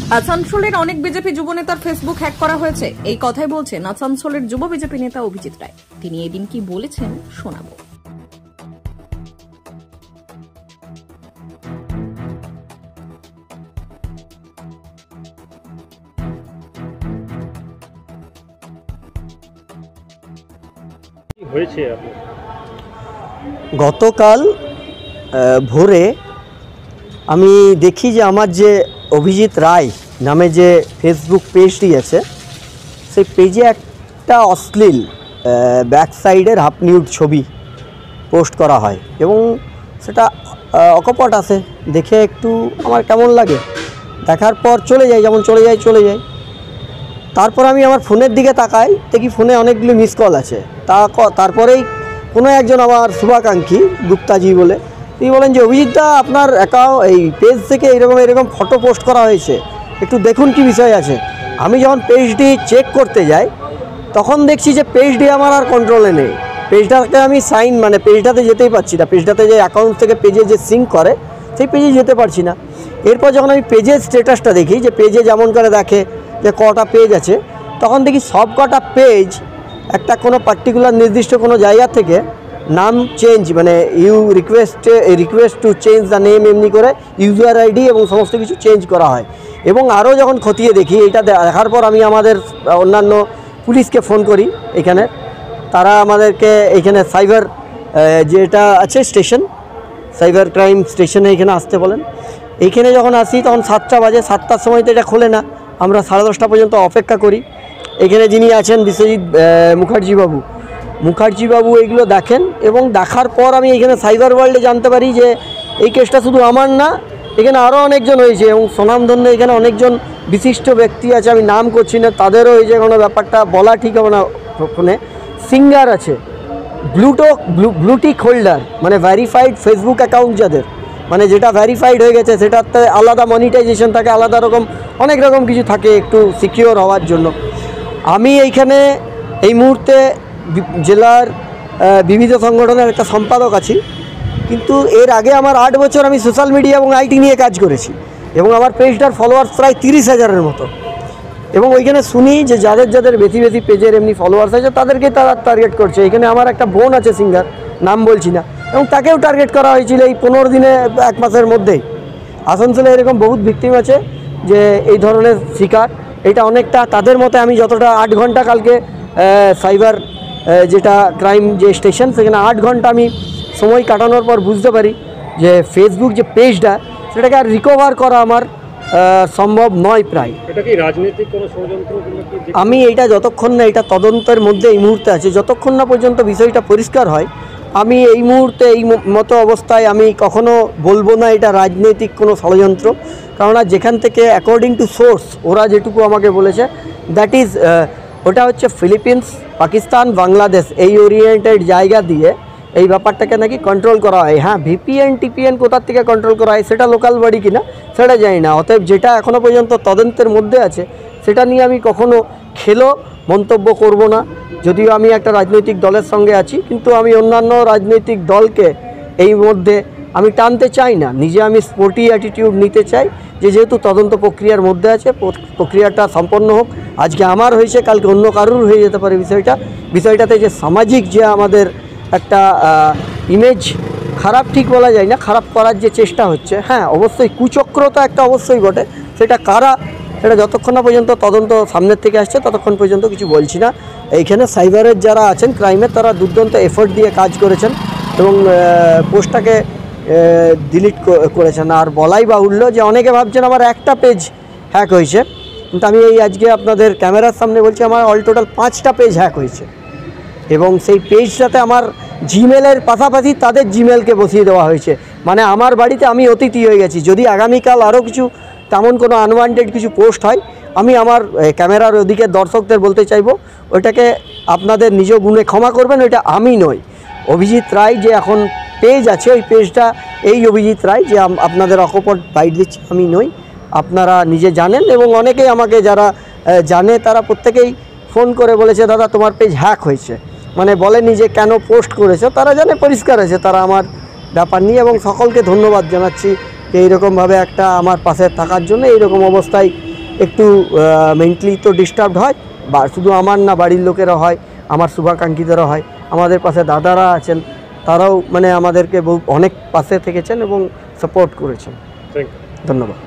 আসানসোলের অনেক বিজেপি যুব নেতার ফেসবুক হ্যাক করা হয়েছে, এই কথাই বলছেন আসানসোলের যুব বিজেপি নেতা অভিজিৎ রায়। তিনি এদিন কি বলেছেন শোনাবো। গতকাল ভোরে আমি দেখি যে আমার যে অভিজিৎ রায় নামে যে ফেসবুক পেজটি আছে সেই পেজে একটা অশ্লীল ব্যাক সাইডের হাফ নিউড ছবি পোস্ট করা হয় এবং সেটা অকপট আছে। দেখে একটু আমার কেমন লাগে, দেখার পর চলে যাই, যেমন চলে যাই। তারপর আমি আমার ফোনের দিকে তাকাই, দেখি ফোনে অনেকগুলো মিস কল আছে। তারপরেই কোনো একজন আমার শুভাকাঙ্ক্ষী গুপ্তাজি বলে তিনি বলেন যে অভিজিৎদা আপনার এই পেজ থেকে এরকম ফটো পোস্ট করা হয়েছে, একটু দেখুন কি বিষয় আছে। আমি যখন পেজটি চেক করতে যাই তখন দেখছি যে পেজটি আমার আর কন্ট্রোলে নেই। পেজটাকে আমি পেজটাতে যেতেই পারছি না, পেজটাতে যে অ্যাকাউন্ট থেকে পেজে যে সিঙ্ক করে সেই পেজে যেতে পারছি না। এরপর যখন আমি পেজের স্ট্যাটাসটা দেখি যে পেজে যেমন করে দেখে যে কটা পেজ আছে, তখন দেখি সব কটা পেজ একটা কোনো পার্টিকুলার নির্দিষ্ট কোনো জায়গা থেকে নাম change request to change the name এমনি করে ইউজার আইডি এবং সমস্ত কিছু চেঞ্জ করা হয়। এবং আরও যখন খতিয়ে দেখি, এটা দেখার পর আমি আমাদের অন্যান্য পুলিশকে ফোন করি এখানে। তারা আমাদেরকে এখানে সাইবার যেটা আছে স্টেশন, সাইবার ক্রাইম স্টেশনে এখানে আসতে বলেন। এইখানে যখন আসি তখন 7টা বাজে, 7টার সময় তো এটা খোলে না, আমরা 10:30 পর্যন্ত অপেক্ষা করি। এখানে যিনি আছেন বিশ্বজিৎ মুখার্জিবাবু এইগুলো দেখেন এবং দেখার পর আমি এখানে সাইবার ওয়ার্ল্ডে জানতে পারি যে এই কেসটা শুধু আমার না, এখানে আরও অনেকজন হয়েছে এবং স্বনামধন্য এখানে অনেকজন বিশিষ্ট ব্যক্তি আছে, আমি নাম করছি না, তাদেরও হয়েছে। কোনো ব্যাপারটা বলা ঠিক হবে না ফোনে। সিঙ্গার আছে, ব্লুটিক হোল্ডার মানে ভ্যারিফাইড ফেসবুক অ্যাকাউন্ট যাদের, মানে যেটা ভ্যারিফাইড হয়ে গেছে সেটাতে আলাদা মনিটাইজেশন থাকে, আলাদা রকম অনেক রকম কিছু থাকে একটু সিকিওর হওয়ার জন্য। আমি এইখানে এই মুহূর্তে জেলার বিবিধ সংগঠনের একটা সম্পাদক আছি, কিন্তু এর আগে আমার 8 বছর আমি সোশ্যাল মিডিয়া এবং আইটি নিয়ে কাজ করেছি এবং আমার পেজটার ফলোয়ার্স প্রায় 30,000-এর মতো। এবং ওইখানে শুনি যে যাদের বেশি পেজের এমনি ফলোয়ার্স আছে তাদেরকে তারা টার্গেট করছে। এখানে আমার একটা বোন আছে সিঙ্গার, নাম বলছি না, এবং তাকেও টার্গেট করা হয়েছিল এই 15 দিনে 1 মাসের মধ্যেই। আসানসোলে এরকম বহুত ভিকটিম আছে যে এই ধরনের শিকার। এটা অনেকটা তাদের মতে আমি যতটা 8 ঘন্টা কালকে সাইবার যেটা ক্রাইম যে স্টেশন সেখানে 8 ঘন্টা আমি সময় কাটানোর পর বুঝতে পারি যে ফেসবুক যে পেজটা সেটাকে আর রিকভার করা আমার সম্ভব নয় প্রায়। এটা কি রাজনৈতিক কোনো ষড়যন্ত্র? আমি এইটা যতক্ষণ না এটা তদন্তের মধ্যে এই মুহূর্তে আছে, যতক্ষণ না পর্যন্ত বিষয়টা পরিষ্কার হয়, আমি এই মুহূর্তে এই মতো অবস্থায় আমি কখনো বলবো না এটা রাজনৈতিক কোনো ষড়যন্ত্র। কেননা যেখান থেকে অ্যাকর্ডিং টু সোর্স ওরা যেটুকু আমাকে বলেছে দ্যাট ইজ ওটা হচ্ছে ফিলিপিন্স, পাকিস্তান, বাংলাদেশ এই ওরিয়েন্টেড জায়গা দিয়ে এই ব্যাপারটাকে নাকি কন্ট্রোল করা হয়। হ্যাঁ, টিপিএন কোথার থেকে কন্ট্রোল করা হয় সেটা লোকাল বডি কিনা সেটা জানি না। অতএব যেটা এখনও পর্যন্ত তদন্তের মধ্যে আছে সেটা নিয়ে আমি কখনো মন্তব্য করব না। যদিও আমি একটা রাজনৈতিক দলের সঙ্গে আছি, কিন্তু আমি অন্যান্য রাজনৈতিক দলকে এই মধ্যে আমি টানতে চাই না। নিজে আমি স্পোর্টি অ্যাটিটিউড নিতে চাই যেহেতু তদন্ত প্রক্রিয়ার মধ্যে আছে, প্রক্রিয়াটা সম্পন্ন হোক। আজকে আমার হয়েছে, কালকে অন্য কারুর হয়ে যেতে পারে বিষয়টাতে যে সামাজিক যে আমাদের একটা ইমেজ খারাপ ঠিক বলা যায় না, খারাপ করার যে চেষ্টা হচ্ছে, হ্যাঁ অবশ্যই কুচক্রতা একটা অবশ্যই ঘটে। সেটা কারা সেটা যতক্ষণ না পর্যন্ত তদন্ত সামনের থেকে আসছে ততক্ষণ পর্যন্ত কিছু বলছি না। এইখানে সাইবারের যারা আছেন ক্রাইমের তারা দুর্দান্ত এফোর্ট দিয়ে কাজ করেছেন এবং পোস্টটাকে ডিলিট করেছেন। আর বলাই বাহুল্য যে অনেকে ভাবছেন আমার একটা পেজ হ্যাক হয়েছে, কিন্তু আমি এই আজকে আপনাদের ক্যামেরার সামনে বলছি আমার অল টোটাল 5টা পেজ হ্যাক হয়েছে এবং সেই পেজটাতে আমার জিমেলের পাশাপাশি তাদের জিমেলকে বসিয়ে দেওয়া হয়েছে। মানে আমার বাড়িতে আমি অতিথি হয়ে গেছি। যদি আগামীকাল আরও কিছু তেমন কোনো আনওয়ান্টেড কিছু পোস্ট হয়, আমি আমার ক্যামেরার ওদিকে দর্শকদের বলতে চাইবো ওইটাকে আপনাদের নিজ গুণে ক্ষমা করবেন। ওইটা আমি নই, অভিজিৎ রায় যে এখন পেজ আছে ওই পেজটা এই অভিজিৎ রায় যে আপনাদের অকপট বাইট দিচ্ছে আমি নই। আপনারা নিজে জানেন এবং অনেকেই আমাকে যারা জানে তারা প্রত্যেকেই ফোন করে বলেছে দাদা তোমার পেজ হ্যাক হয়েছে, মানে বলেনি যে কেন পোস্ট করেছো, তারা জানে পরিষ্কার আছে তারা আমার ব্যাপার নিয়ে। এবং সকলকে ধন্যবাদ জানাচ্ছি যে এইরকমভাবে একটা আমার পাশে থাকার জন্য, এইরকম অবস্থায় একটু মেন্টালি তো ডিস্টার্বড হয়, বা শুধু আমার না, বাড়ির লোকেরা হয়, আমার শুভাকাঙ্ক্ষীদেরা হয়, আমাদের পাশে দাদারা আছেন, তারাও মানে আমাদেরকে অনেক পাশে থেকেছেন এবং সাপোর্ট করেছেন। Thank you. ধন্যবাদ।